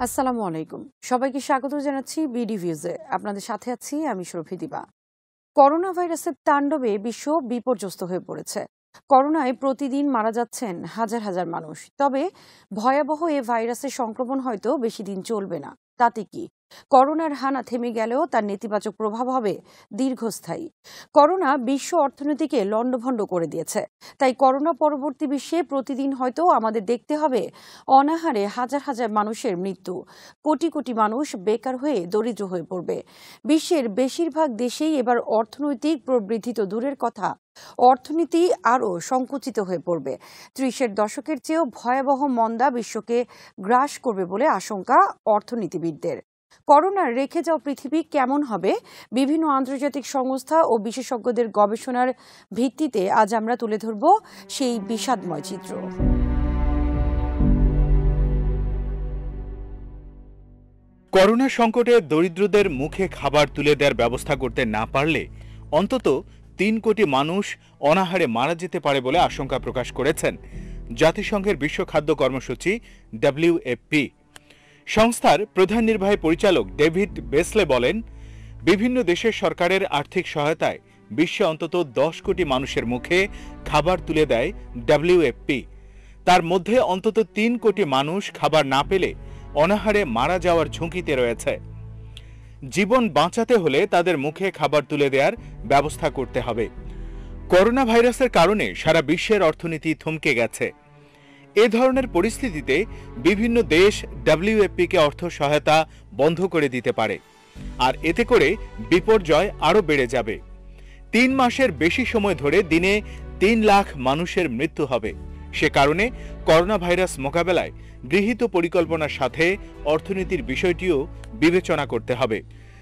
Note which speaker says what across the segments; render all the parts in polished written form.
Speaker 1: আসসালামু আলাইকুম। সবাইকে স্বাগত জানাচ্ছি বিডি ভিউজে। আপনাদের সাথে আছি আমি সুরভি দিবা। করোনা ভাইরাসের তাণ্ডবে বিশ্ব বিপর্যস্ত হয়ে পড়েছে। করোনায় প্রতিদিন মারা যাচ্ছেন হাজার হাজার মানুষ। তবে ভয়াবহ এ ভাইরাসের সংক্রমণ হয়তো বেশি দিন চলবে না। তাতে কি? করোনার হানা থেমে গেলেও তার নেতিবাচক প্রভাব হবে দীর্ঘস্থায়ী। করোনা বিশ্ব অর্থনীতিকে লণ্ডভণ্ড করে দিয়েছে। তাই করোনা পরবর্তী বিশ্বে প্রতিদিন হয়তো আমাদের দেখতে হবে অনাহারে হাজার হাজার মানুষের মৃত্যু। কোটি কোটি মানুষ বেকার হয়ে দরিদ্র হয়ে পড়বে। বিশ্বের বেশিরভাগ দেশেই এবার অর্থনৈতিক প্রবৃদ্ধি তো দূরের কথা, অর্থনীতি আরও সংকুচিত হয়ে পড়বে। ৩০-এর দশকের চেয়েও ভয়াবহ মন্দা বিশ্বকে গ্রাস করবে বলে আশঙ্কা অর্থনীতিবিদদের। করোনার রেখে যাওয়া পৃথিবী কেমন হবে? বিভিন্ন আন্তর্জাতিক সংস্থা ও বিশেষজ্ঞদের গবেষণার ভিত্তিতে আজ আমরা তুলে ধরব সেই বিষাদময় চিত্র।
Speaker 2: করোনা সংকটে দরিদ্রদের মুখে খাবার তুলে দেওয়ার ব্যবস্থা করতে না পারলে অন্তত ৩ কোটি মানুষ অনাহারে মারা যেতে পারে বলে আশঙ্কা প্রকাশ করেছেন জাতিসংঘের বিশ্ব খাদ্য কর্মসূচি WFP। সংস্থার প্রধান নির্বাহী পরিচালক ডেভিড বেসলে বলেন, বিভিন্ন দেশের সরকারের আর্থিক সহায়তায় বিশ্বে অন্তত ১০ কোটি মানুষের মুখে খাবার তুলে দেয় WFP। তার মধ্যে অন্তত ৩ কোটি মানুষ খাবার না পেলে অনাহারে মারা যাওয়ার ঝুঁকিতে রয়েছে। জীবন বাঁচাতে হলে তাদের মুখে খাবার তুলে দেওয়ার ব্যবস্থা করতে হবে। করোনা ভাইরাসের কারণে সারা বিশ্বের অর্থনীতি থমকে গেছে। এ ধরনের পরিস্থিতিতে বিভিন্ন দেশ WFP-কে অর্থ সহায়তা বন্ধ করে দিতে পারে, আর এতে করে বিপর্যয় আরও বেড়ে যাবে। ৩ মাসের বেশি সময় ধরে দিনে ৩ লাখ মানুষের মৃত্যু হবে। সে কারণে করোনা ভাইরাস মোকাবেলায় গৃহীত পরিকল্পনার সাথে অর্থনীতির বিষয়টিও বিবেচনা করতে হবে।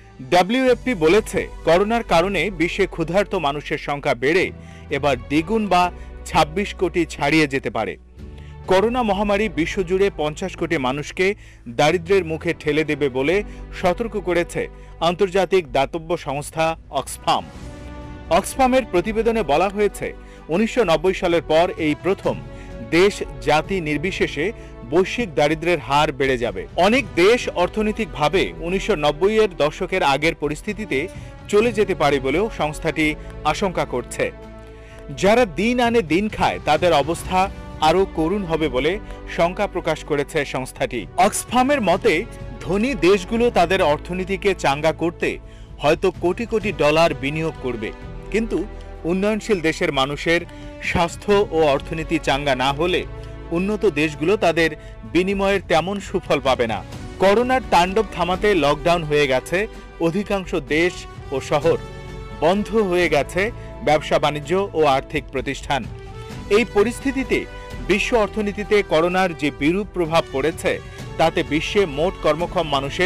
Speaker 2: WFP বলেছে, করোনার কারণে বিশ্বে ক্ষুধার্ত মানুষের সংখ্যা বেড়ে এবার দ্বিগুণ বা ২৬ কোটি ছাড়িয়ে যেতে পারে। করোনা মহামারী বিশ্বজুড়ে ৫০ কোটি মানুষকে দারিদ্র্যের মুখে ঠেলে দেবে বলে সতর্ক করেছে আন্তর্জাতিক দাতব্য সংস্থা অক্সফাম। অক্সফামের প্রতিবেদনে বলা হয়েছে, ১৯৯০ সালের পর এই প্রথম দেশ জাতি নির্বিশেষে বৈশ্বিক দারিদ্র্যের হার বেড়ে যাবে। অনেক দেশ অর্থনৈতিকভাবে ১৯৯০-এর দশকের আগের পরিস্থিতিতে চলে যেতে পারে বলেও সংস্থাটি আশঙ্কা করছে। যারা দিন আনে দিন খায় তাদের অবস্থা আরও করুণ হবে বলে শঙ্কা প্রকাশ করেছে সংস্থাটি। অক্সফামের মতে, ধনী দেশগুলো তাদের অর্থনীতিকে চাঙ্গা করতে হয়তো কোটি কোটি ডলার বিনিয়োগ করবে, কিন্তু উন্নয়নশীল দেশের মানুষের স্বাস্থ্য ও অর্থনীতি চাঙ্গা না হলে উন্নত দেশগুলো তাদের বিনিময়ের তেমন সুফল পাবে না। করোনার তাণ্ডব থামাতে লকডাউন হয়ে গেছে অধিকাংশ দেশ ও শহর, বন্ধ হয়ে গেছে ব্যবসা বাণিজ্য ও আর্থিক প্রতিষ্ঠান। এই পরিস্থিতিতে বিশ্ব অর্থনীতিতে করোনার যে বিরূপ প্রভাব পড়েছে তাতে বিশ্বে মোট কর্মক্ষম মানুষের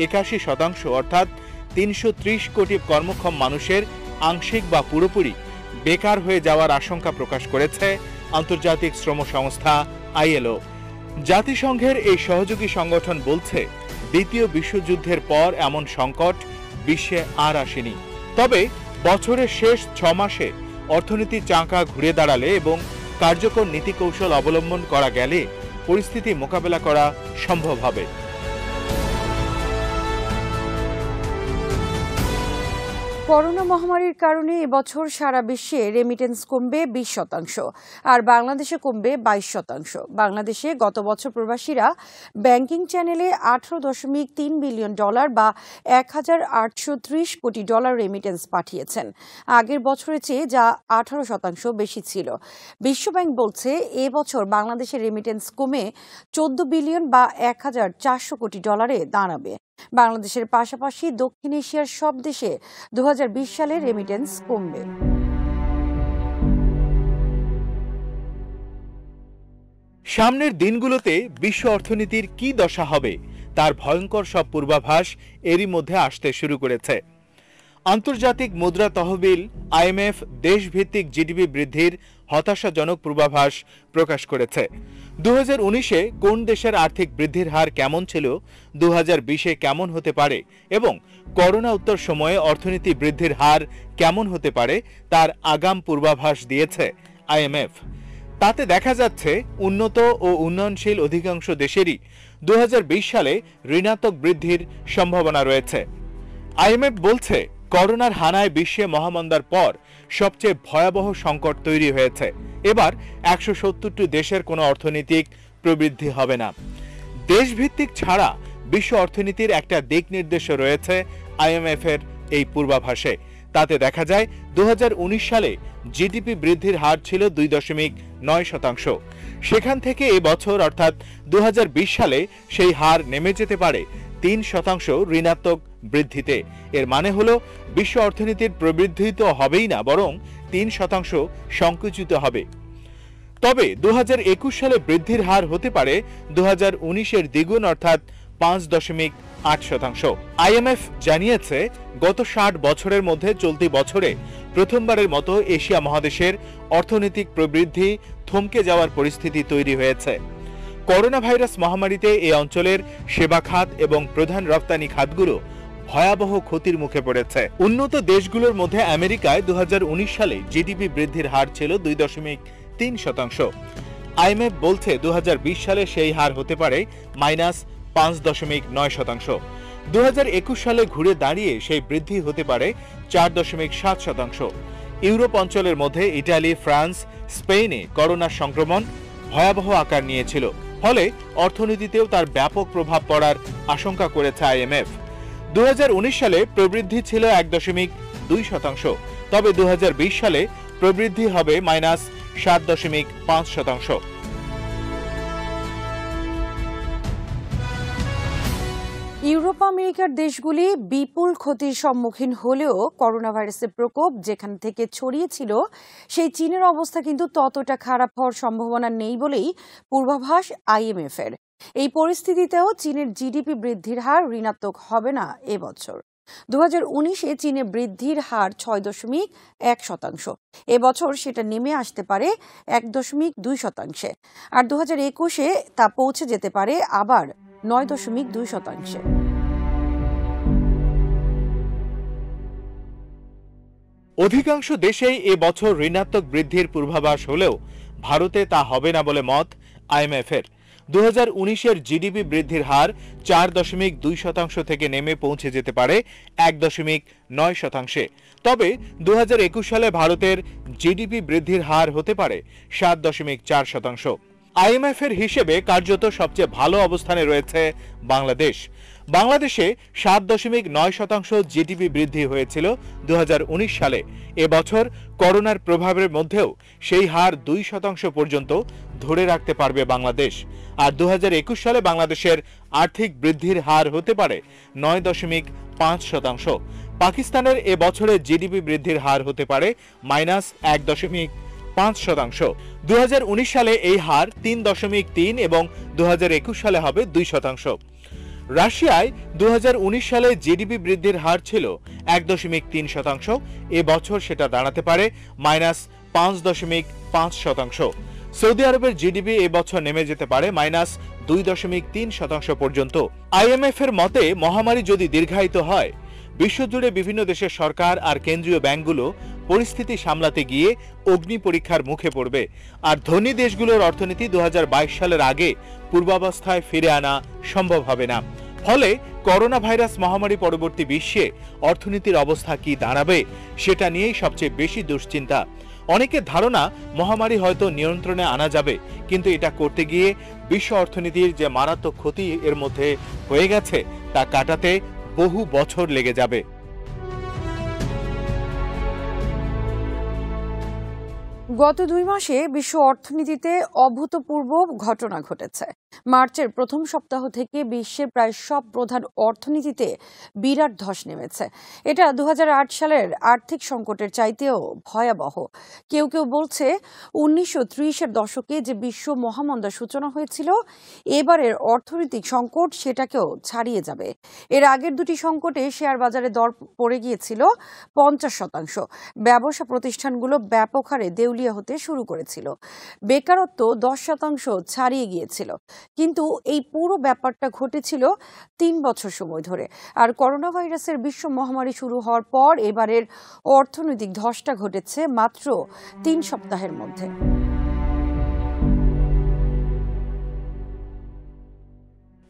Speaker 2: ৮১% অর্থাৎ ৩৩০ কোটি কর্মক্ষম মানুষের আংশিক বা পুরোপুরি বেকার হয়ে যাওয়ার আশঙ্কা প্রকাশ করেছে আন্তর্জাতিক শ্রম সংস্থা ILO। জাতিসংঘের এই সহযোগী সংগঠন বলছে, দ্বিতীয় বিশ্বযুদ্ধের পর এমন সংকট বিশ্বে আর আসেনি। তবে বছরের শেষ ৬ মাসে অর্থনীতি চাঙ্গা ঘুরে দাঁড়ালে এবং কার্যকর নীতিকৌশল অবলম্বন করা গেলে পরিস্থিতি মোকাবেলা করা সম্ভব হবে।
Speaker 1: করোনা মহামারীর কারণে এবছর সারা বিশ্বে রেমিটেন্স কমবে ২০%, আর বাংলাদেশে কমবে ২২%। বাংলাদেশে গত বছর প্রবাসীরা ব্যাংকিং চ্যানেলে $১৮.৩ বিলিয়ন বা ১,৮৩০ কোটি ডলার রেমিটেন্স পাঠিয়েছেন। আগের বছরের চেয়ে যা ১৮% বেশি ছিল। বিশ্বব্যাংক বলছে, এবছর বাংলাদেশের রেমিটেন্স কমে ১৪ বিলিয়ন বা ১,৪০০ কোটি ডলারে দাঁড়াবে। বাংলাদেশের পাশাপাশি দক্ষিণ এশিয়ার সব দেশে ২০২০ সালে রেমিটেন্স কমবে।
Speaker 2: সামনের দিনগুলোতে বিশ্ব অর্থনীতির কি দশা হবে তার ভয়ঙ্কর সব পূর্বাভাস এরই মধ্যে আসতে শুরু করেছে। আন্তর্জাতিক মুদ্রা তহবিল IMF দেশভিত্তিক জিডিপি বৃদ্ধির হতাশাজনক পূর্বাভাস প্রকাশ করেছে। ২০১৯-এ কোন দেশের আর্থিক বৃদ্ধির হার কেমন ছিল, ২০২০-এ কেমন হতে পারে এবং করোনা উত্তর সময়ে অর্থনীতি বৃদ্ধির হার কেমন হতে পারে তার আগাম পূর্বাভাস দিয়েছে IMF। তাতে দেখা যাচ্ছে উন্নত ও উন্নয়নশীল অধিকাংশ দেশেরই 2020 সালে ঋণাত্মক বৃদ্ধির সম্ভাবনা রয়েছে। আইএমএফ বলছে, করোনার হানায় বিশ্বে মহামন্দার পর সবচেয়ে ভয়াবহ সংকট তৈরি হয়েছে। এবার 170টি দেশের কোনো অর্থনৈতিক প্রবৃদ্ধি হবে না। দেশভিত্তিক ছাড়া বিশ্ব অর্থনীতির একটা দিক নির্দেশ রয়েছে আইএমএফ এর এই পূর্বাভাসে। তাতে দেখা যায় 2019 সালে জিডিপি বৃদ্ধির হার ছিল 2.9%। সেখান থেকে এবছর অর্থাৎ 2020 সালে সেই হার নেমে যেতে পারে 3% ঋণাত্মক বৃদ্ধিতে। এর মানে হলো বিশ্ব অর্থনীতির প্রবৃদ্ধি তো হবেই না, বরং 3% সংকুচিত হবে। তবে 2021 সালে বৃদ্ধির হার হতে পারে 2019-এর দ্বিগুণ অর্থাৎ 5.8%। আইএমএফ জানিয়েছে, গত 60 বছরের মধ্যে চলতি বছরে প্রথমবারের মতো এশিয়া মহাদেশের অর্থনৈতিক প্রবৃদ্ধি থমকে যাওয়ার পরিস্থিতি তৈরি হয়েছে। করোনা ভাইরাস মহামারীতে এই অঞ্চলের সেবা খাত এবং প্রধান রপ্তানি খাতগুলো ভয়াবহ ক্ষতির মুখে পড়েছে। উন্নত দেশগুলোর মধ্যে আমেরিকায় 2019 সালে জিডিপি বৃদ্ধির হার ছিল 2.3%। আইএমএফ বলছে 2020 সালে সেই হার হতে পারে -5.9%। 2021 সালে ঘুরে দাঁড়িয়ে সেই বৃদ্ধি হতে পারে 4.7%। ইউরোপ অঞ্চলের মধ্যে ইটালি, ফ্রান্স, স্পেনে করোনার সংক্রমণ ভয়াবহ আকার নিয়েছিল, ফলে অর্থনীতিতেও তার ব্যাপক প্রভাব পড়ার আশঙ্কা করেছে আইএমএফ। 2019 সালে প্রবৃদ্ধি ছিল 1.2%, তবে 2020 সালে প্রবৃদ্ধি হবে -7.5%।
Speaker 1: ইউরোপ আমেরিকার দেশগুলি বিপুল ক্ষতির সম্মুখীন হলেও করোনা ভাইরাসের প্রকোপ যেখান থেকে ছড়িয়েছিল সেই চীনের অবস্থা কিন্তু ততটা খারাপ হওয়ার সম্ভাবনা নেই বলেই পূর্বাভাস আইএমএফ এর। এই পরিস্থিতিতেও চীনের জিডিপি বৃদ্ধির হার ঋণাত্মক হবে না এবছর। 2019-এ চীনে বৃদ্ধির হার 6.1%। এবছর সেটা নেমে আসতে পারে 1.2%। আর 2021-এ তা পৌঁছে যেতে পারে আবার 9.2%।
Speaker 2: অধিকাংশ দেশেই এবছর ঋণাত্মক বৃদ্ধির পূর্বাভাস হলেও ভারতে তা হবে না বলে মত আইএমএফ এর। 2019-এর জিডিপি বৃদ্ধির হার 4.2% থেকে নেমে পৌঁছে যেতে পারে 1.9%। তবে 2021 সালে ভারতের জিডিপি বৃদ্ধির হার হতে পারে 7.4%। আইএমএফ এর হিসেবে কার্যত সবচেয়ে ভালো অবস্থানে রয়েছে বাংলাদেশ। বাংলাদেশে 7.9% জিডিপি বৃদ্ধি হয়েছিল 2019 সালে। এবছর করোনার প্রভাবের মধ্যেও সেই হার 2% পর্যন্ত ধরে রাখতে পারবে বাংলাদেশ। আর 2021 সালে বাংলাদেশের আর্থিক বৃদ্ধির হার হতে পারে 9.5%। পাকিস্তানের এবছরের জিডিপি বৃদ্ধির হার হতে পারে -1.5%। 2019 সালে এই হার 3.3 এবং 2021 সালে হবে 2%। রাশিয়ায় 2019 সালে জিডিপি বৃদ্ধির হার ছিল 1.3%। এবছর সেটা দাঁড়াতে পারে -5.5%। সৌদি আরবের জিডিপি এবছর নেমে যেতে পারে -2.3% পর্যন্ত। আইএমএফ এর মতে, মহামারী যদি দীর্ঘায়িত হয়, বিশ্বজুড়ে বিভিন্ন দেশের সরকার আর কেন্দ্রীয় ব্যাংকগুলো পরিস্থিতি সামলাতে গিয়ে অগ্নি পরীক্ষার মুখে পড়বে। আর ধনী দেশগুলোর অর্থনীতি 2022 সালের আগে পূর্বাবস্থায় ফিরে আনা সম্ভব হবে না। ফলে করোনা ভাইরাস মহামারী পরবর্তী বিশ্বে অর্থনীতির অবস্থা কি দাঁড়াবে সেটা নিয়েই সবচেয়ে বেশি দুশ্চিন্তা। অনেকের ধারণা মহামারী হয়তো নিয়ন্ত্রণে আনা যাবে, কিন্তু এটা করতে গিয়ে বিশ্ব অর্থনীতির যে মারাত্মক ক্ষতি এর মধ্যে হয়ে গেছে তা কাটাতে বহু বছর লেগে যাবে।
Speaker 1: গত 2 মাসে বিশ্ব অর্থনীতিতে অভূতপূর্ব ঘটনা ঘটেছে। মার্চের প্রথম সপ্তাহ থেকে বিশ্বের প্রায় সব প্রধান অর্থনীতিতে বিরাট ধস নেমেছে। এটা 2008 সালের আর্থিক সংকটের চাইতেও ভয়াবহ। কেউ কেউ বলছে 1930-এর দশকে যে বিশ্ব মহামন্দার সূচনা হয়েছিল, এবারের অর্থনৈতিক সংকট সেটাকেও ছাড়িয়ে যাবে। এর আগের দুটি সংকটে শেয়ার বাজারে দর পড়ে গিয়েছিল 50%। ব্যবসা প্রতিষ্ঠানগুলো ব্যাপক হারে দেউলিয়া হতে শুরু করেছিল। বেকারত্ব 10% ছাড়িয়ে গিয়েছিল। কিন্তু এই পুরো ব্যাপারটা ঘটেছিল 3 বছর সময় ধরে। আর করোনা ভাইরাসের বিশ্ব মহামারী শুরু হওয়ার পর এবারের অর্থনৈতিক ধসটা ঘটেছে মাত্র 3 সপ্তাহের মধ্যে।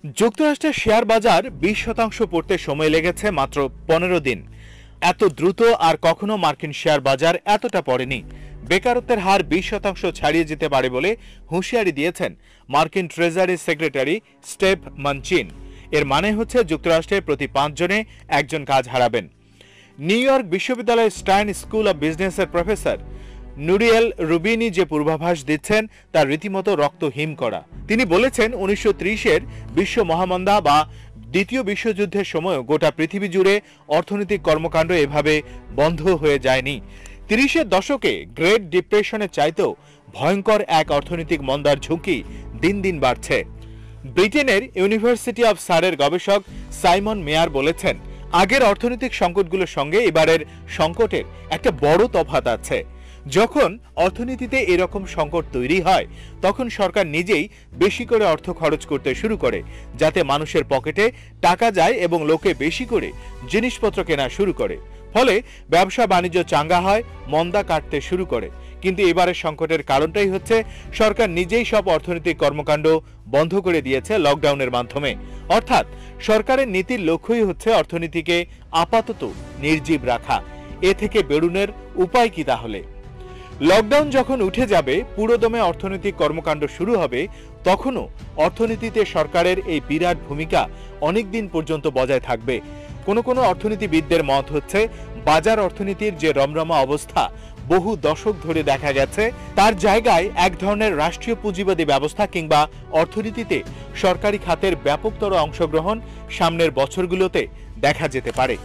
Speaker 2: যুক্তরাষ্ট্রের শেয়ার বাজার 20% পড়তে সময় লেগেছে মাত্র 15 দিন। এত দ্রুত আর কখনো মার্কিন শেয়ার বাজার এতটা পড়েনি। বেকারত্বের হার 20% ছাড়িয়ে যেতে পারে বলে হুঁশিয়ারি দিয়েছেন মার্কিন ট্রেজারি সেক্রেটারি স্টেভ মানচিন। এর মানে হচ্ছে যুক্তরাষ্ট্রের প্রতি 5 জনে একজন কাজ হারাবেন। নিউ ইয়র্ক বিশ্ববিদ্যালয়ের স্টাইন স্কুল অব বিজনেসের প্রফেসর নুরিয়েল রুবিনি যে পূর্বাভাস দিচ্ছেন তা রীতিমতো রক্ত হিম করা। তিনি বলেছেন 1930-এর বিশ্ব মহামন্দা বা দ্বিতীয় বিশ্বযুদ্ধের সময় গোটা পৃথিবী জুড়ে অর্থনৈতিক কর্মকাণ্ড এভাবে বন্ধ হয়ে যায়নি। 30-এর দশকে গ্রেট ডিপ্রেশনের চাইতেও ভয়ঙ্কর এক অর্থনৈতিক মন্দার ঝুঁকি দিন দিন বাড়ছে। ব্রিটেনের ইউনিভার্সিটি অব সারের গবেষক সাইমন মেয়ার বলেছেন, আগের অর্থনৈতিক সংকটগুলোর সঙ্গে এবারের সংকটের একটা বড় তফাৎ আছে। যখন অর্থনীতিতে এরকম সংকট তৈরি হয় তখন সরকার নিজেই বেশি করে অর্থ খরচ করতে শুরু করে, যাতে মানুষের পকেটে টাকা যায় এবং লোকে বেশি করে জিনিসপত্র কেনা শুরু করে। ফলে ব্যবসা বাণিজ্য চাঙ্গা হয়, মন্দা কাটতে শুরু করে। কিন্তু এবারের সংকটের কারণটাই হচ্ছে সরকার নিজেই সব অর্থনৈতিক কর্মকাণ্ড বন্ধ করে দিয়েছে লকডাউনের মাধ্যমে। অর্থাৎ সরকারের নীতির লক্ষ্যই হচ্ছে অর্থনীতিকে আপাতত নির্জীব রাখা। এ থেকে বেরোনোর উপায় কি তাহলে? লকডাউন যখন উঠে যাবে, পুরোদমে অর্থনৈতিক কর্মকাণ্ড শুরু হবে, তখনও অর্থনীতিতে সরকারের এই বিরাট ভূমিকা অনেক দিন পর্যন্ত বজায় থাকবে। কোনো অর্থনীতিবিদদের মত হচ্ছে, বাজার অর্থনীতির যে রমরমা অবস্থা বহু দশক ধরে দেখা গেছে, তার জায়গায় এক ধরনের রাষ্ট্রীয় পুঁজিবাদী ব্যবস্থা কিংবা অর্থনীতিতে সরকারি খাতের ব্যাপকতর অংশগ্রহণ সামনের বছরগুলোতে দেখা যেতে পারে।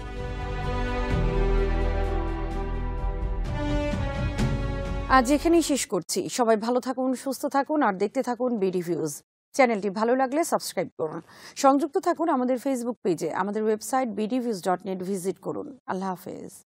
Speaker 1: আজ এখানেই শেষ করছি। সবাই ভালো থাকুন, সুস্থ থাকুন আর দেখতে থাকুন বিডি ভিউজ। চ্যানেলটি ভালো লাগলে সাবস্ক্রাইব করুন। সংযুক্ত থাকুন আমাদের ফেসবুক পেজে। আমাদের ওয়েবসাইট bdviews.net ভিজিট করুন। আল্লাহ হাফেজ।